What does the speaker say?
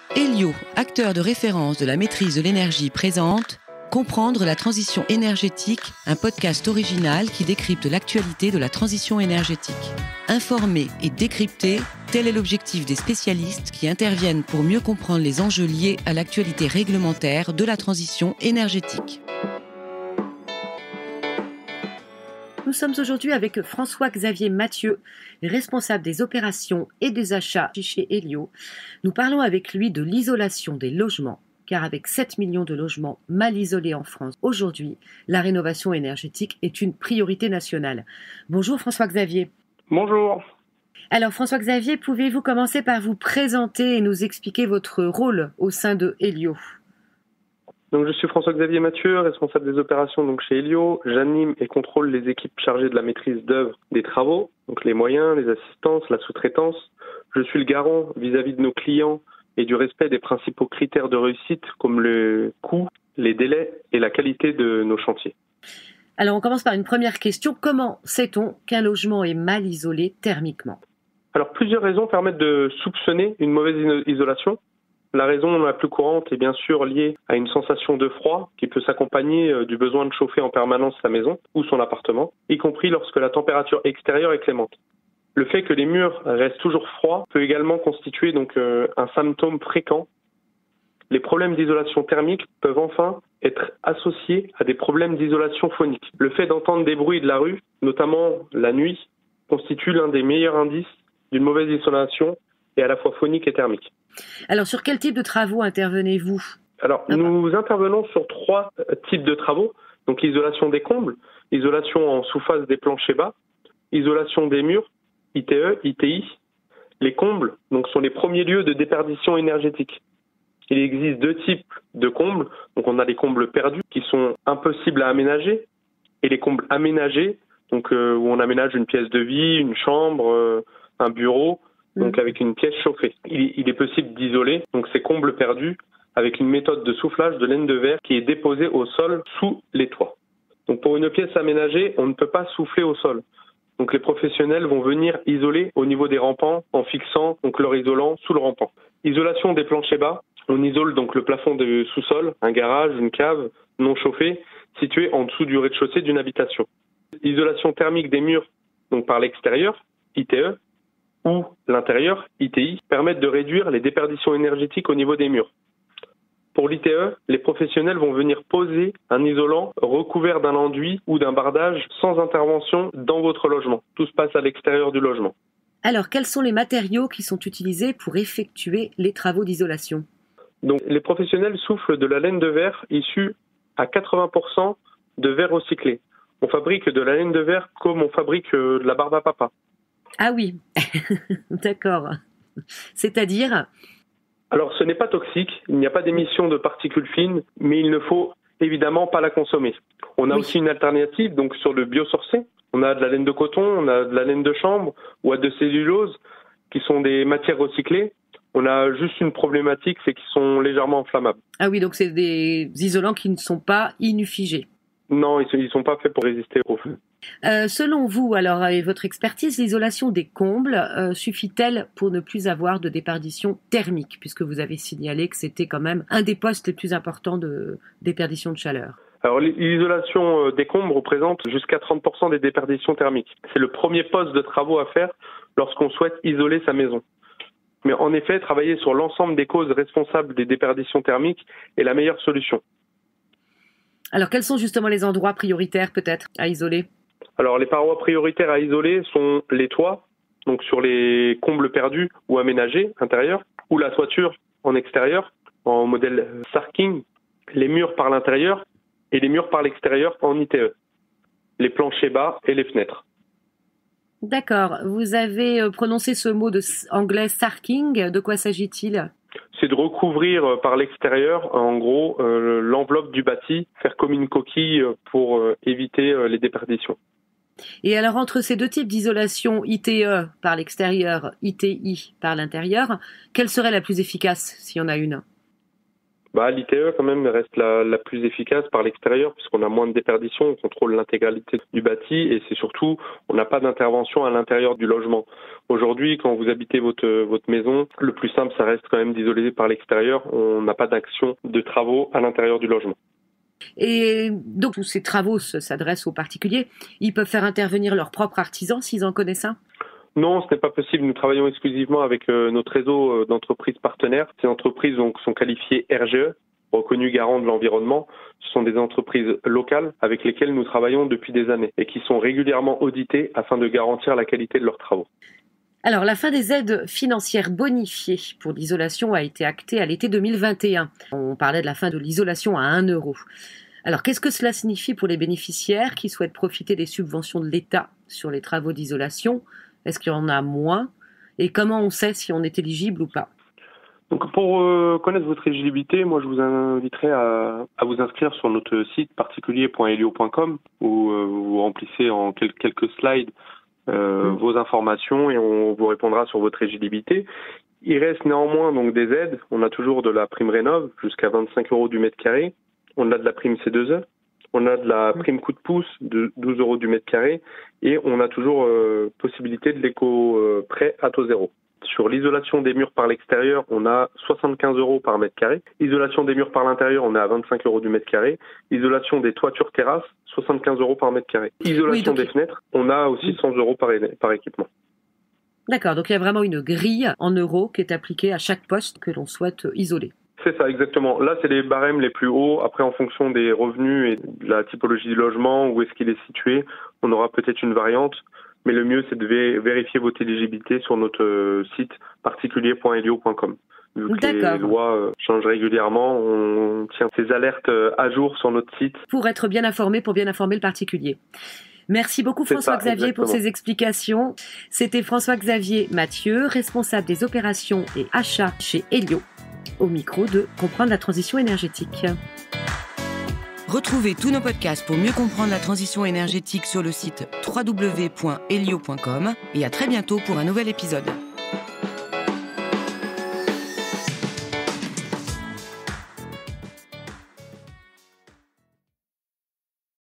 Elio, acteur de référence de la maîtrise de l'énergie, présente Comprendre la transition énergétique, un podcast original qui décrypte l'actualité de la transition énergétique. Informer et décrypter, tel est l'objectif des spécialistes qui interviennent pour mieux comprendre les enjeux liés à l'actualité réglementaire de la transition énergétique. Nous sommes aujourd'hui avec François-Xavier Mathieu, responsable des opérations et des achats chez Elio. Nous parlons avec lui de l'isolation des logements, car avec 7 millions de logements mal isolés en France aujourd'hui, la rénovation énergétique est une priorité nationale. Bonjour François-Xavier. Bonjour. Alors François-Xavier, pouvez-vous commencer par vous présenter et nous expliquer votre rôle au sein de Elio ? Donc, je suis François-Xavier Mathieu, responsable des opérations chez Elio. J'anime et contrôle les équipes chargées de la maîtrise d'œuvre des travaux, donc les moyens, les assistances, la sous-traitance. Je suis le garant vis-à-vis de nos clients et du respect des principaux critères de réussite comme le coût, les délais et la qualité de nos chantiers. Alors on commence par une première question. Comment sait-on qu'un logement est mal isolé thermiquement ? Alors plusieurs raisons permettent de soupçonner une mauvaise isolation. La raison la plus courante est bien sûr liée à une sensation de froid qui peut s'accompagner du besoin de chauffer en permanence sa maison ou son appartement, y compris lorsque la température extérieure est clémente. Le fait que les murs restent toujours froids peut également constituer un symptôme fréquent. Les problèmes d'isolation thermique peuvent enfin être associés à des problèmes d'isolation phonique. Le fait d'entendre des bruits de la rue, notamment la nuit, constitue l'un des meilleurs indices d'une mauvaise isolation et à la fois phonique et thermique. Alors, sur quel type de travaux intervenez-vous ? Alors, nous intervenons sur 3 types de travaux. Donc, l'isolation des combles, isolation en sous-face des planchers bas, isolation des murs, ITE, ITI. Les combles, sont les premiers lieux de déperdition énergétique. Il existe 2 types de combles. Donc, on a les combles perdus qui sont impossibles à aménager et les combles aménagés, où on aménage une pièce de vie, une chambre, un bureau, avec une pièce chauffée. Il est possible d'isoler ces combles perdus avec une méthode de soufflage de laine de verre qui est déposée au sol sous les toits. Donc pour une pièce aménagée, on ne peut pas souffler au sol. Donc les professionnels vont venir isoler au niveau des rampants en fixant leur isolant sous le rampant. Isolation des planchers bas, on isole le plafond de sous-sol, un garage, une cave non chauffée située en dessous du rez-de-chaussée d'une habitation. Isolation thermique des murs par l'extérieur, ITE, ou l'intérieur, ITI, permettent de réduire les déperditions énergétiques au niveau des murs. Pour l'ITE, les professionnels vont venir poser un isolant recouvert d'un enduit ou d'un bardage sans intervention dans votre logement. Tout se passe à l'extérieur du logement. Alors, quels sont les matériaux qui sont utilisés pour effectuer les travaux d'isolation ? Donc, les professionnels soufflent de la laine de verre issue à 80% de verre recyclé. On fabrique de la laine de verre comme on fabrique de la barbe à papa. Ah oui, d'accord. C'est-à-dire ? Alors, ce n'est pas toxique, il n'y a pas d'émission de particules fines, mais il ne faut évidemment pas la consommer. On a aussi une alternative, sur le biosourcé. On a de la laine de coton, on a de la laine de chanvre ou de cellulose, qui sont des matières recyclées. On a juste une problématique, c'est qu'ils sont légèrement inflammables. Ah oui, donc c'est des isolants qui ne sont pas inufigés. Non, ils ne sont pas faits pour résister au feu. Selon vous, alors, et votre expertise, l'isolation des combles suffit-elle pour ne plus avoir de déperdition thermique, puisque vous avez signalé que c'était quand même un des postes les plus importants de déperdition de chaleur ? Alors, l'isolation des combles représente jusqu'à 30% des déperditions thermiques. C'est le premier poste de travaux à faire lorsqu'on souhaite isoler sa maison. Mais en effet, travailler sur l'ensemble des causes responsables des déperditions thermiques est la meilleure solution. Alors, quels sont justement les endroits prioritaires peut-être à isoler ? Alors, les parois prioritaires à isoler sont les toits, sur les combles perdus ou aménagés intérieurs, ou la toiture en extérieur, en modèle Sarking, les murs par l'intérieur et les murs par l'extérieur en ITE, les planchers bas et les fenêtres. D'accord. Vous avez prononcé ce mot anglais Sarking. De quoi s'agit-il ? C'est de recouvrir par l'extérieur, en gros, l'enveloppe du bâti, faire comme une coquille pour éviter les déperditions. Et alors, entre ces 2 types d'isolation, ITE par l'extérieur, ITI par l'intérieur, quelle serait la plus efficace, s'il y en a une ? L'ITE quand même reste la plus efficace par l'extérieur puisqu'on a moins de déperdition, on contrôle l'intégralité du bâti et c'est surtout, on n'a pas d'intervention à l'intérieur du logement. Aujourd'hui, quand vous habitez votre maison, le plus simple, ça reste quand même d'isoler par l'extérieur. On n'a pas d'action de travaux à l'intérieur du logement. Et donc, tous ces travaux s'adressent aux particuliers. Ils peuvent faire intervenir leurs propres artisans s'ils en connaissent un ? Non, ce n'est pas possible. Nous travaillons exclusivement avec notre réseau d'entreprises partenaires. Ces entreprises sont qualifiées RGE, reconnues garants de l'environnement. Ce sont des entreprises locales avec lesquelles nous travaillons depuis des années et qui sont régulièrement auditées afin de garantir la qualité de leurs travaux. Alors, la fin des aides financières bonifiées pour l'isolation a été actée à l'été 2021. On parlait de la fin de l'isolation à 1 euro. Alors, qu'est-ce que cela signifie pour les bénéficiaires qui souhaitent profiter des subventions de l'État sur les travaux d'isolation ? Est-ce qu'il y en a moins ? Et comment on sait si on est éligible ou pas ? Donc pour connaître votre éligibilité, moi je vous inviterai à vous inscrire sur notre site particulier.elio.com où vous remplissez en quelques slides vos informations et on vous répondra sur votre éligibilité. Il reste néanmoins donc des aides. On a toujours de la prime rénov jusqu'à 25 € du mètre carré. On a de la prime C2E. On a de la prime coup de pouce de 12 € du mètre carré et on a toujours possibilité de l'éco-prêt à taux zéro. Sur l'isolation des murs par l'extérieur, on a 75 € par mètre carré. Isolation des murs par l'intérieur, on est à 25 € du mètre carré. Isolation des toitures terrasses, 75 € par mètre carré. Isolation des fenêtres, on a aussi 100 € par équipement. D'accord, donc il y a vraiment une grille en euros qui est appliquée à chaque poste que l'on souhaite isoler. C'est ça, exactement. Là, c'est les barèmes les plus hauts. Après, en fonction des revenus et de la typologie du logement, où est-ce qu'il est situé, on aura peut-être une variante. Mais le mieux, c'est de vérifier votre éligibilité sur notre site particulier.elio.com. Vu que les lois changent régulièrement, on tient ces alertes à jour sur notre site. Pour être bien informé, pour bien informer le particulier. Merci beaucoup François-Xavier pour ces explications. C'était François-Xavier Mathieu, responsable des opérations et achats chez Elio, au micro de Comprendre la transition énergétique. Retrouvez tous nos podcasts pour mieux comprendre la transition énergétique sur le site www.elio.com et à très bientôt pour un nouvel épisode.